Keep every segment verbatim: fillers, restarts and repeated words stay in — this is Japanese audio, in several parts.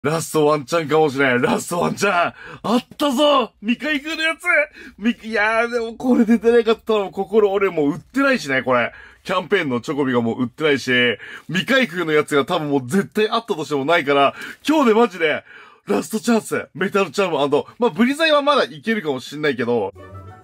ラストワンチャンかもしれん。ラストワンチャンあったぞ未開封のやつみ、いやーでもこれ出てなかったら心俺もう売ってないしね、これ。キャンペーンのチョコビがもう売ってないし、未開封のやつが多分もう絶対あったとしてもないから、今日でマジで、ラストチャンスメタルチャーム&、まあ、ブリザイはまだいけるかもしんないけど、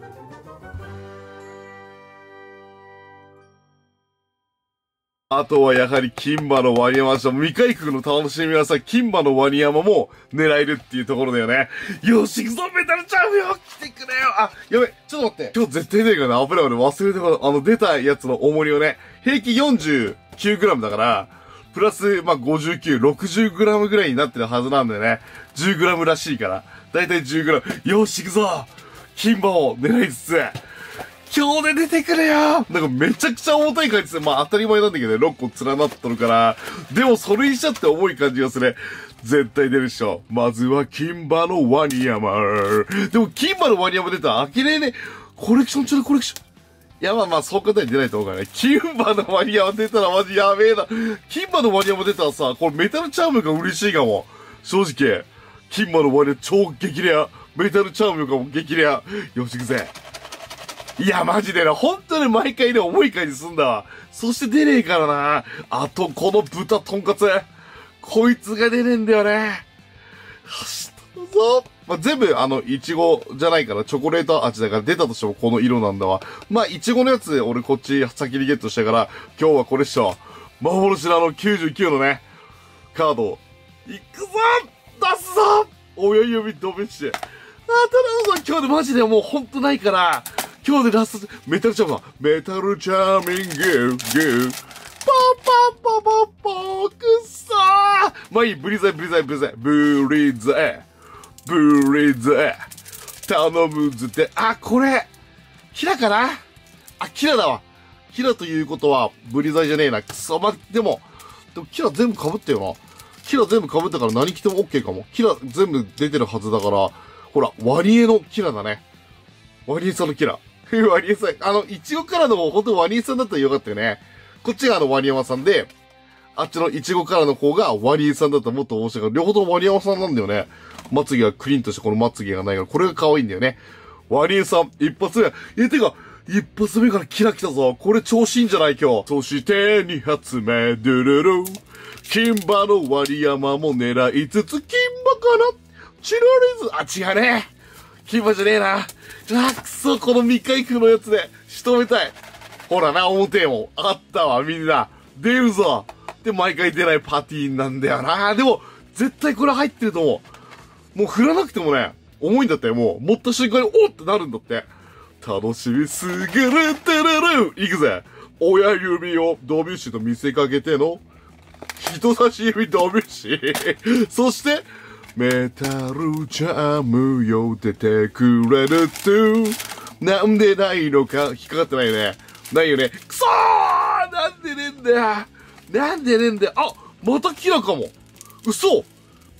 あとはやはり金馬のワニ山でした。未開封の楽しみはさ、金馬のワニ山も狙えるっていうところだよね。よし、行くぞメタルチャームよ来てくれよあ、やべ、ちょっと待って。今日絶対出るからね、危ない俺忘れてた。あの、出たやつの重りをね、平均 よんじゅうきゅうグラム だから、プラス、まあ、ごじゅうきゅう、ろくじゅうグラム ぐらいになってるはずなんだよね。じゅうグラム らしいから。だいたい じゅうグラム。よし、行くぞ金馬を狙いつつ、今日で出てくれよなんかめちゃくちゃ重たい感じですまあ当たり前なんだけどね、ろっこ連なっとるから。でもそれにしちゃって重い感じがする。絶対出るっしょ。まずは金馬のワニ山。でも金馬のワニ山出たら呆れね。コレクション中のコレクション。いやまあまあそう簡単に出ないと思うからね。金馬のワニ山出たらマジやべえな。金馬のワニ山出たらさ、これメタルチャームが嬉しいかも。正直。金馬のワニ山超激レア。メタルチャームがも激レア。よし行くぜ。いや、マジでな、本当に毎回ね、重い感じすんだわ。そして出ねえからな。あと、この豚とんかつ。こいつが出ねえんだよね。よし、どうぞ。まあ、全部、あの、いちごじゃないから、チョコレート味だから出たとしてもこの色なんだわ。まあ、いちごのやつ、俺こっち先にゲットしたから、今日はこれっしょ。幻のあのきゅうじゅうきゅうのね、カード。いくぞ出すぞ親指止めして。あ、頼むぞ今日でマジでもうほんとないから、今日でラスト、メタルチャームだメタルチャーミング、グー。パパパパパくそーまあいい、ブリザイ、ブリザイ、ブリザイ、ブリザイ、ブリザイ。頼むぜって、あ、これ、キラかなあ、キラだわ。キラということは、ブリザイじゃねえな。くそ、ま、でも、でもキラ全部被ったよな。キラ全部被ったから何着ても OK かも。キラ全部出てるはずだから、ほら、ワニエのキラだね。ワニエさんのキラ。ワニエさん、あの、いちごからの方、ほんとワニエさんだったらよかったよね。こっちがあのワニヤマさんで、あっちのいちごからの方がワニエさんだったらもっと面白いから、両方ともワニヤマさんなんだよね。まつげがクリーンとしてこのまつげがないから、これが可愛いんだよね。ワニエさん、一発目。え、てか、一発目からキラ来たぞ。これ調子いいんじゃない今日。そして二発目、ドゥルル。金馬のワニヤマも狙いつつ、金馬からチロリズ、あ、違うね。金馬じゃねえな。あ、くそ、この未開封のやつで仕留めたい。ほらな、表も。あったわ、みんな。出るぞ。で、毎回出ないパティーンなんだよな。でも、絶対これ入ってると思う。もう振らなくてもね、重いんだって、もう。持った瞬間に、おってなるんだって。楽しみすぎるってるるいくぜ。親指をドビュッシュと見せかけての、人差し指ドビュッシュ。そして、メタルチャームよ出てくれると、なんでないのか、引っかかってないね。ないよね。くそーなんでねえんだよなんでねえんだよあ、またキラかも嘘え ?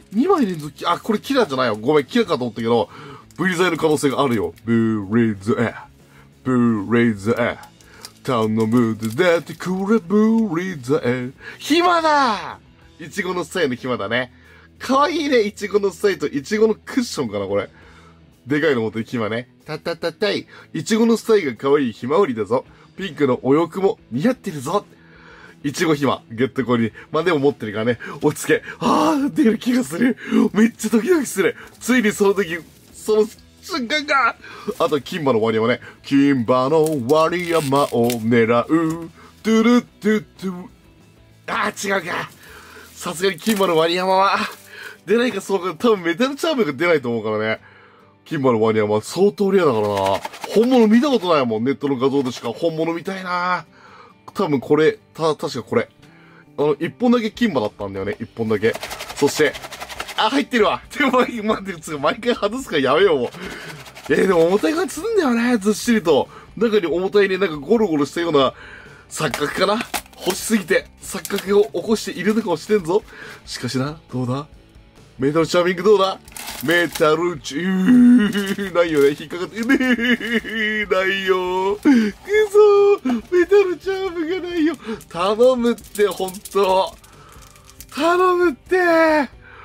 に 枚連続あ、これキラじゃないよ。ごめん、キラかと思ったけど、ブリザイの可能性があるよ。ブリザイ、ブリザイ。頼むで出てくれ、ブリザイ。暇だいちごのスタイルの暇だね。かわいいね、いちごのスタイルといちごのクッションかな、これ。でかいの持ってる暇ね。たたたたい。いちごのスタイルが可愛いひまわりだぞ。ピンクのお洋服も似合ってるぞ。いちごひま、ゲットコに。まあ、でも持ってるからね。落ち着け。ああ、出る気がする。めっちゃドキドキする。ついにその時、その瞬間が。あと、金馬のワニ山ね。金馬のワニ山を狙う。トゥルトゥトゥ。ああ、違うか。さすがに金馬のワニ山は、出ないかそうか。多分メタルチャームが出ないと思うからね。金馬のワニ山相当レアだからな。本物見たことないもん。ネットの画像でしか本物見たいな。多分これ、た、確かこれ。あの、一本だけ金馬だったんだよね。一本だけ。そして、あ、入ってるわ。でも、待ってる、毎回外すからやめよう、もう。えー、でも重たい感じするんだよね。ずっしりと。中に重たいね、なんかゴロゴロしたような錯覚かな。欲しすぎて、錯覚を起こしているのかもしれんぞ。しかしな、どうだメタルチャーミングどうだメタルチュー、ないよね。引っかかって、ねえ、ないよ。くそメタルチャームがないよ。頼むって、ほんと。頼むって。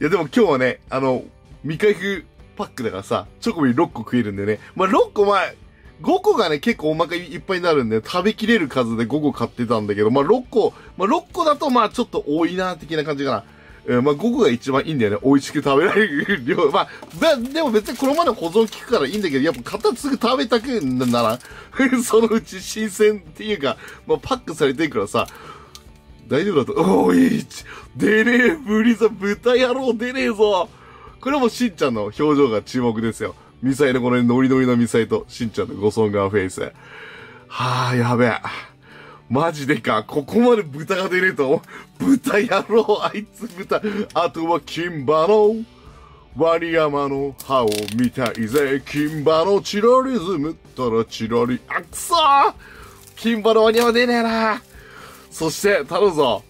やでも今日はね、あの、未開封パックだからさ、チョコビろっこ食えるんでね。まあ、ろっこまあ、ごこがね、結構お腹いっぱいになるんで、食べきれる数でごこ買ってたんだけど、まあ、ろっこ、まあ、ろっこだとまあ、ちょっと多いな、的な感じかな。うん、まあ、ごこが一番いいんだよね。美味しく食べられる量。まあ、だ、でも別にこのままで保存効くからいいんだけど、やっぱ買ったらすぐ食べたくなら、そのうち新鮮っていうか、まあ、パックされてるからさ、大丈夫だと、おーい、出ねえ、ブリザ、豚野郎出ねえぞ。これもしんちゃんの表情が注目ですよ。ミサイのこのノリノリのミサイと、しんちゃんのゴソンガーフェイス。はぁ、やべえ。マジでか。ここまで豚が出ねえと。豚野郎、あいつ豚。あとは金馬の、ワニ山の歯を見たいぜ。金馬のチロリズムったらチロリ。あ、くそー金馬のワニ山出ねえな。そして、頼むぞ。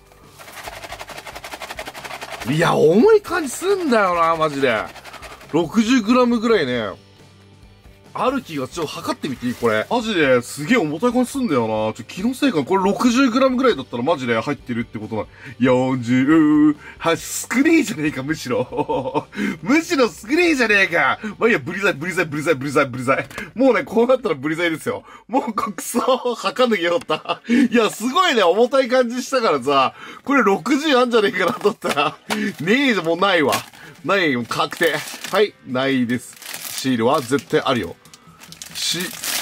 いや、重い感じすんだよな、マジで。ろくじゅうグラム ぐらいね。ある気が、ちょっと測ってみていいこれ。マジで、すげえ重たい感じすんだよな。ちょ、気のせいか。これ ろくじゅうグラム ぐらいだったらマジで入ってるってことな。よんじゅうはち、少ねえじゃねえか、むしろ。むしろ少ねえじゃねえか。まあ、いいや、ブリザイ、ブリザイ、ブリザイ、ブリザイ、ブリザイ。もうね、こうなったらブリザイですよ。もう、こくそ測んなきゃよかった。いや、すごいね、重たい感じしたからさ、これろくじゅうあんじゃねえかなと思ったら、ねえじゃもうないわ。ないよ、確定。はい、ないです。シールは絶対あるよ。し、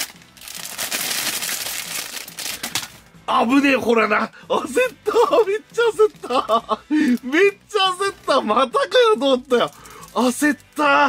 危ねえ、ほらな。焦った。めっちゃ焦った。めっちゃ焦った。またかよと思ったよ。焦った。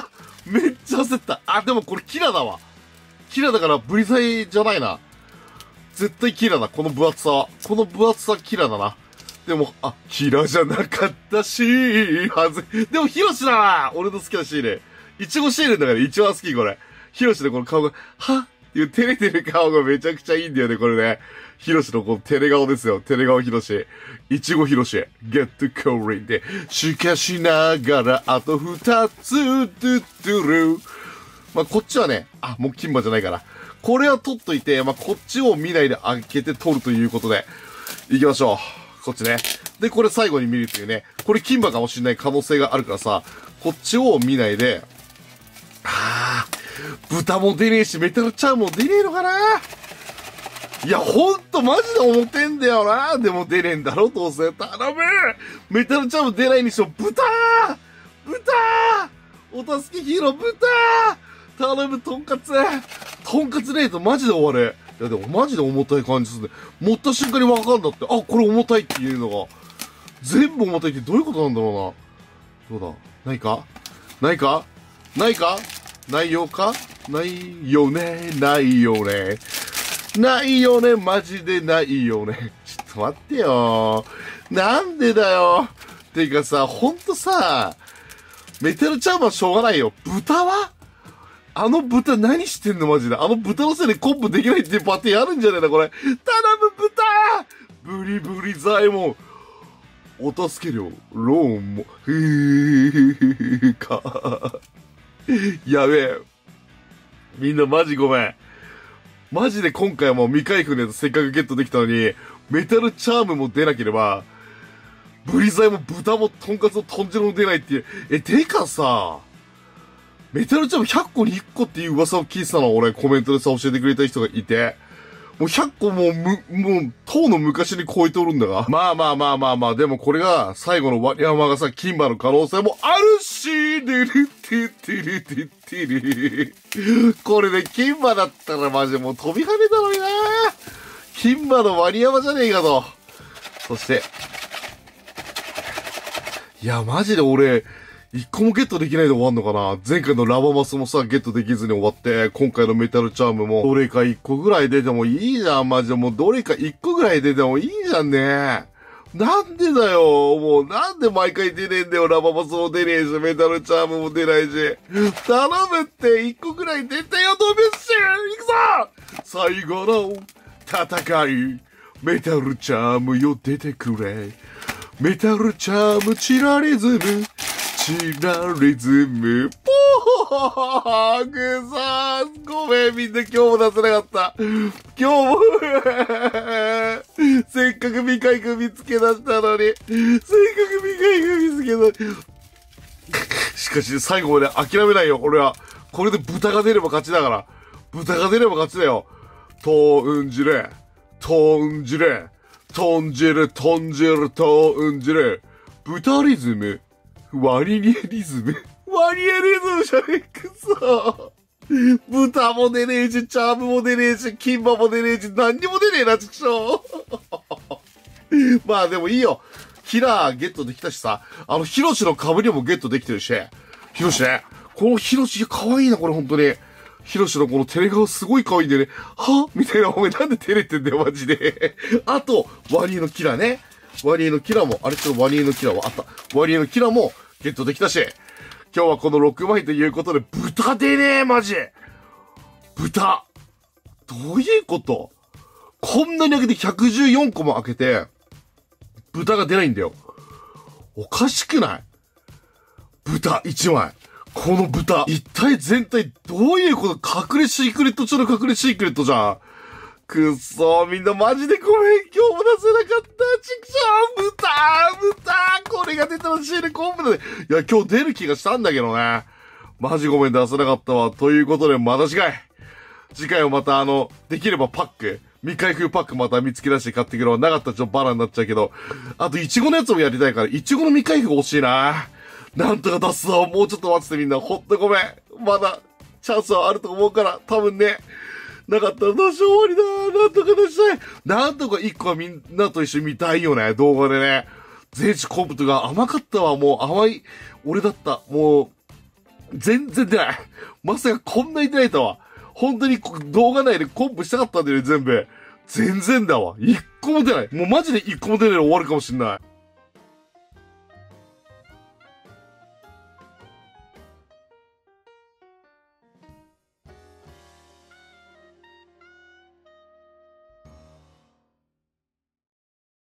めっちゃ焦った。あ、でもこれキラだわ。キラだからブリザイじゃないな。絶対キラだ。この分厚さは。この分厚さキラだな。でも、あ、キラじゃなかったし、はず。でもヒロシだな。俺の好きなシール。イチゴシールだから一番好き、これ。ヒロシのこの顔が、はっっていう照れてる顔がめちゃくちゃいいんだよね、これね。ヒロシのこの照れ顔ですよ。照れ顔ヒロシ。いちごヒロシ。ゲットコーリンで。しかしながら、あと二つ、ドゥッドゥル。まあ、こっちはね、あ、もう金馬じゃないから。これは取っといて、まあ、こっちを見ないで開けて取るということで。行きましょう。こっちね。で、これ最後に見るというね。これ金馬かもしれない可能性があるからさ、こっちを見ないで、あー、豚も出ねえし、メタルチャームも出ねえのかないや、ほんとマジで思ってんだよな。でも出ねえんだろ、どうせ。頼むメタルチャーム出ないにしろ、豚豚お助けヒーロー豚頼む、トンカツトンカツねえとマジで終われ。いや、でもマジで重たい感じするね。持った瞬間にわかんだって。あ、これ重たいっていうのが。全部重たいってどういうことなんだろうな。どうだないかないかないかないよかないよねないよねないよねマジでないよねちょっと待ってよなんでだよてかさ、ほんとさ、メタルチャームはしょうがないよ。豚はあの豚何してんのマジで。あの豚のせいでコップできないっていうパテーンあるんじゃねえな、これ。頼む豚ブリブリザイモンお助け料、ローンも、ふーか。やべえ。みんなマジごめん。マジで今回はもう未開封のやつせっかくゲットできたのに、メタルチャームも出なければ、ブリザイも豚もトンカツも豚汁も出ないっていう。え、てかさ、メタルチャームひゃっこにいっこっていう噂を聞いてたの、俺コメントでさ教えてくれた人がいて。もうひゃっこもうむ、もう、とうの昔に超えておるんだが。まあまあまあまあまあ、でもこれが最後のワニヤマがさ、金馬の可能性もあるし、でるってってるってってる。これで金馬だったらマジでもう飛び跳ねたのにな。金馬のワニヤマじゃねえかと。そして、いやマジで俺、一個もゲットできないで終わんのかな。前回のラバマスもさ、ゲットできずに終わって、今回のメタルチャームも、どれか一個ぐらい出てもいいじゃん、マジで。もうどれか一個ぐらい出てもいいじゃんね。なんでだよ。もうなんで毎回出ねえんだよ。ラバマスも出ねえし、メタルチャームも出ないし。頼むって一個ぐらい出てよ、ドビュッシュ行くぞ最後の戦い。メタルチャームよ出てくれ。メタルチャームチラリズム。チラリズム、ポーくそーごめん、みんな今日も出せなかった。今日もせっかく未開封見つけ出したのに、せっかく未開封見つけしかし、最後まで諦めないよ、俺は。これで豚が出れば勝ちだから。豚が出れば勝ちだよ。とうんじれ、とうんじれ、とんじる、とんじる、とうんじれ。豚リズム、ワニエリズム。ワニエリズムじゃねえくそ。豚も出ねえし、チャームも出ねえし、キンバも出ねえし、何にも出ねえな、ちくしょう。まあでもいいよ。キラーゲットできたしさ、あの、ヒロシの被りもゲットできてるし、ヒロシね、このヒロシ可愛いな、これ本当に。ヒロシのこの照れ顔すごい可愛いんだよね。はみたいな、お前なんで照れてんだよ、マジで。あと、ワニのキラーね。ワニのキラーも、あれちょっとワニのキラーはあった。ワニのキラーもゲットできたし、今日はこのろくまいということで、豚出ねえ、マジ。豚。どういうこと？こんなに開けてひゃくじゅうよんこも開けて、豚が出ないんだよ。おかしくない？豚いちまい。この豚。一体全体どういうこと？隠れシークレット中の隠れシークレットじゃん。くっそー、みんなマジでごめん。今日も出せなかった。ちくしょう、豚豚これが出たらシールコンプだね。いや、今日出る気がしたんだけどね。マジごめん、出せなかったわ。ということで、また次回。次回はまたあの、できればパック。未開封パックまた見つけ出して買ってくるわ。なかったらちょっとバラになっちゃうけど。あと、イチゴのやつもやりたいから、イチゴの未開封欲しいな。なんとか出すわ。もうちょっと待っててみんな。ほんとごめん。まだ、チャンスはあると思うから、多分ね。なかったらどうしよう終わりだ。なんとか出したい。なんとか一個はみんなと一緒に見たいよね。動画でね。全地コンプとか甘かったわ。もう甘い、俺だった。もう、全然出ない。まさかこんなに出ないとは。本当に動画内でコンプしたかったんだよね、全部。全然だわ。一個も出ない。もうマジで一個も出ないで終わるかもしんない。